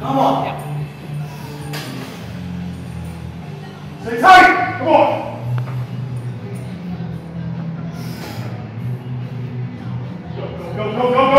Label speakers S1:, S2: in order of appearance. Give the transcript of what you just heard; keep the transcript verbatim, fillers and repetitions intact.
S1: Come on.
S2: Yeah.
S3: Stay tight. Come on. Go, go, go, go, go.